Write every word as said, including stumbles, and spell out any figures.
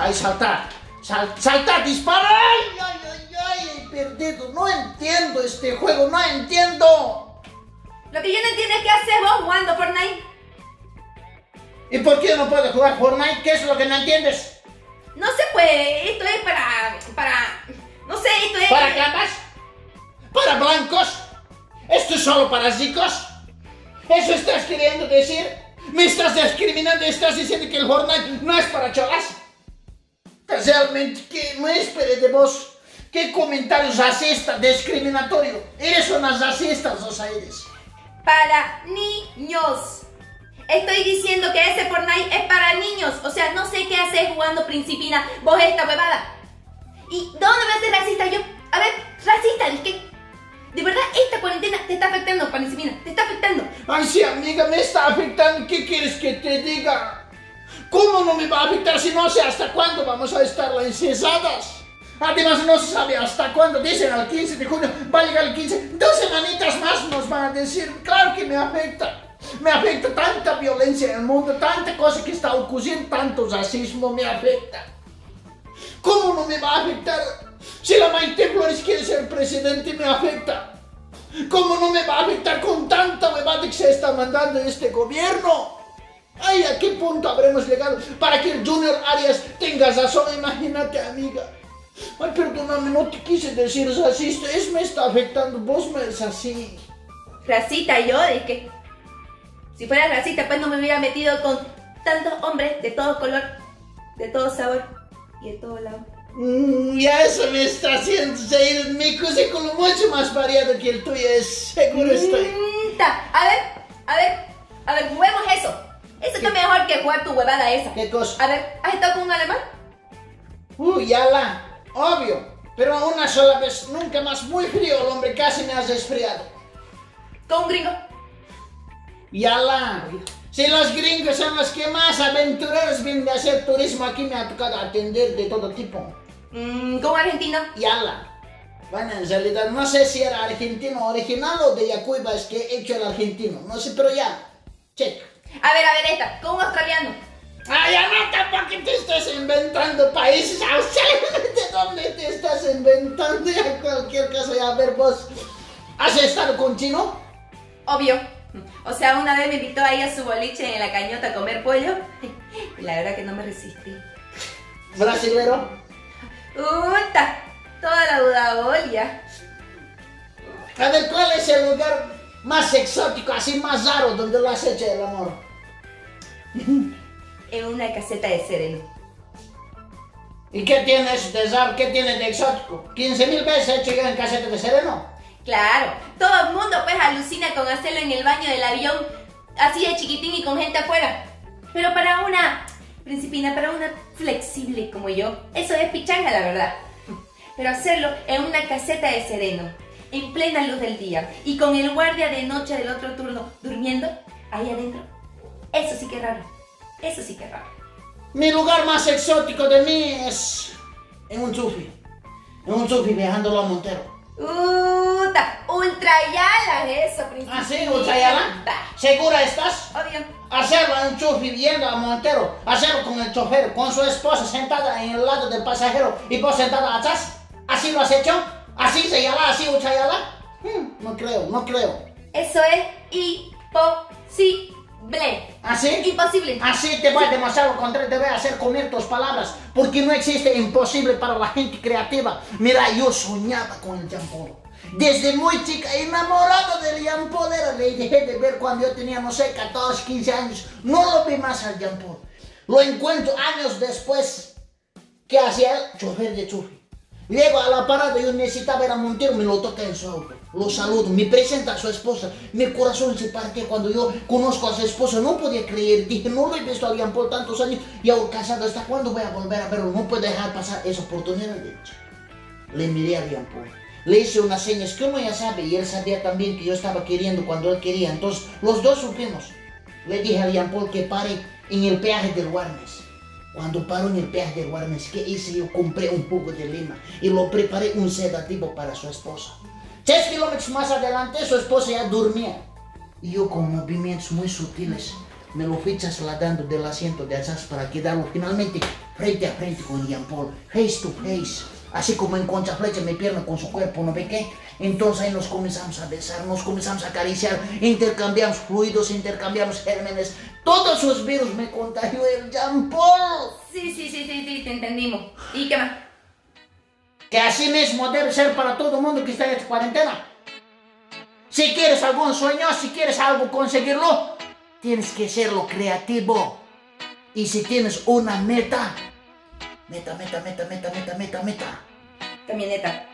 Ahí saltar, sal, saltar, disparar. Ay, ay, ay, ay, he perdido. No entiendo este juego, no entiendo. Lo que yo no entiendo es qué haces vos jugando Fortnite. ¿Y por qué no puedo jugar Fortnite? ¿Qué es lo que no entiendes? No se puede, esto es para... para... no sé, esto es... ¿Para capas? ¿Para blancos? ¿Esto es solo para chicos? ¿Eso estás queriendo decir? ¿Me estás discriminando y estás diciendo que el Fortnite no es para cholas? Realmente, ¿qué me esperé de vos? ¿Qué comentario racista, discriminatorio? Eres una racista, Rosa eres. Para niños. Estoy diciendo que ese Fortnite es para niños. O sea, no sé qué haces jugando Principina, vos esta huevada. ¿Y dónde me haces racista yo? A ver, racista, ¿de qué? De verdad, esta cuarentena te está afectando, Principina, te está afectando. Ay, sí, amiga, me está afectando. ¿Qué quieres que te diga? ¿Cómo no me va a afectar si no sé hasta cuándo vamos a estar encerradas? Además, no se sabe hasta cuándo. Dicen al quince de junio, va a llegar el quince. Dos semanitas más nos van a decir. Claro que me afecta. Me afecta tanta violencia en el mundo, tanta cosa que está ocurriendo, tanto racismo me afecta. ¿Cómo no me va a afectar? Si la Maite Flores quiere ser presidente, me afecta. ¿Cómo no me va a afectar con tanta huevada que se está mandando en este gobierno? Ay, ¿a qué punto habremos llegado para que el Junior Arias tenga razón? Imagínate, amiga. Ay, perdóname, no te quise decir racista, es me está afectando, vos me es así. Racista yo, ¿de qué? Si fuera racista, pues no me hubiera metido con tantos hombres de todo color, de todo sabor y de todo lado. Mm, ya eso me está haciendo reír. Mi currículum mucho más variado que el tuyo es, seguro estoy. Mm, ta. A ver, a ver, a ver, juguemos eso. Eso está mejor que jugar tu huevada esa. ¿Qué cosa? A ver, ¿has estado con un alemán? Uy, ya la, obvio. Pero una sola vez, nunca más. Muy frío el hombre, casi me has resfriado. ¿Con un gringo? Ya la. Si los gringos son los que más aventureros vienen de hacer turismo, aquí me ha tocado atender de todo tipo. Mm, ¿con un argentino? Ya la. Bueno, en realidad no sé si era argentino original o de Yacuiba, es que he hecho el argentino. No sé, pero ya. Check. A ver, a ver esta, con un australiano. Ay, Anata, ¿para qué te estás inventando países australianos? ¿De dónde te estás inventando? Ya cualquier caso, ya a ver vos. ¿Has estado con chino? Obvio. O sea, una vez me invitó ahí a su boliche en la cañota a comer pollo. Y la verdad que no me resistí. ¿Brasilero? ¡Uta! Toda la budabolia. A ver, ¿cuál es el lugar más exótico, así más raro, donde lo has hecho el amor? En una caseta de sereno. ¿Y qué tiene eso de raro? ¿Qué tiene de exótico? ¿quince mil veces he hecho yo en caseta de sereno? Claro, todo el mundo pues alucina con hacerlo en el baño del avión, así de chiquitín y con gente afuera. Pero para una Principina, para una flexible como yo, eso es pichanga, la verdad. Pero hacerlo en una caseta de sereno, en plena luz del día, y con el guardia de noche del otro turno durmiendo ahí adentro, eso sí que es raro, eso sí que es raro. Mi lugar más exótico de mí es en un chufi, en un chufi viajándolo a Montero. ¡Uta! ¡Ultrayala eso, Principina! ¿Ah, sí? ¿Ultrayala? ¿Segura estás? Obvio. Hacerlo en un chufi viendo a Montero, hacerlo con el chofer, con su esposa sentada en el lado del pasajero y vos sentada atrás. ¿Así lo has hecho? ¿Así se llama? ¿Así Ultrayala? Hmm, no creo, no creo. Eso es imposible. ¿Así? Imposible. Así te voy a demostrar lo contrario, te voy a hacer comer tus palabras, porque no existe imposible para la gente creativa. Mira, yo soñaba con el Jean Paul. Desde muy chica, enamorado del Jean Paul era, le dejé de ver cuando yo tenía, no sé, catorce, quince años. No lo vi más al Jean Paul. Lo encuentro años después. ¿Qué hacía él? Chofer de chufi. Llego a la parada, yo necesitaba ver a Montero, me lo toca en su auto. Lo saludo, me presenta a su esposa. Mi corazón se parte cuando yo conozco a su esposa. No podía creer, dije, no lo he visto a Jean Paul tantos años y hago casado. ¿Hasta cuándo voy a volver a verlo? No puedo dejar pasar esa oportunidad. De hecho, le miré a Jean Paul. Le hice unas señas que uno ya sabe y él sabía también que yo estaba queriendo cuando él quería. Entonces, los dos supimos. Le dije a Jean Paul que pare en el peaje del Warnes. Cuando paró en el peaje del Warnes, ¿qué hice? Yo compré un poco de lima y lo preparé un sedativo para su esposa. Tres kilómetros más adelante, su esposa ya dormía. Y yo con movimientos muy sutiles me lo fichas ladando del asiento de atrás para quedarlo finalmente frente a frente con Jean Paul, face to face. Así como en Concha Flecha, mi pierna con su cuerpo, ¿no ve qué? Entonces ahí nos comenzamos a besar, nos comenzamos a acariciar, intercambiamos fluidos, intercambiamos gérmenes. Todos esos virus me contagió el Jean Paul. Sí, sí, sí, sí, sí, te entendimos. ¿Y qué más? Que así mismo debe ser para todo el mundo que está en esta cuarentena. Si quieres algún sueño, si quieres algo conseguirlo, tienes que serlo creativo. Y si tienes una meta, meta, meta, meta, meta, meta, meta, meta. Camioneta.